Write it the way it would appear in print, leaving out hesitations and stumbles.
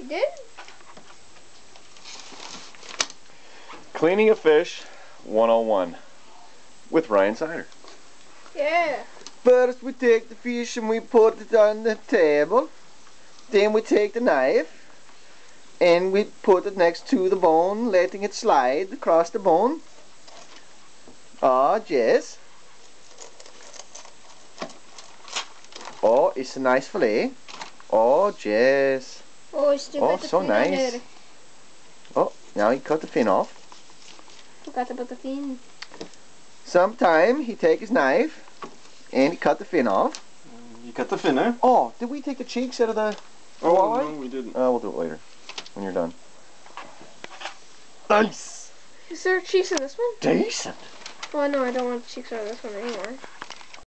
You did? Cleaning a fish 101 with Ryan Sider. Yeah. First we take the fish and we put it on the table. Then we take the knife and we put it next to the bone, letting it slide across the bone. Oh, yes. Oh, it's a nice fillet. Oh, yes. Oh, you still got the so fin nice. on it. Oh, now he cut the fin off. Forgot about the fin. Sometime he take his knife and he cut the fin off. You cut the fin, eh? Oh, did we take the cheeks out of the Oh, walleye? no, we didn't. We'll do it later when you're done. Nice. Is there cheeks in this one? Decent. Oh no, I don't want cheeks on this one anymore.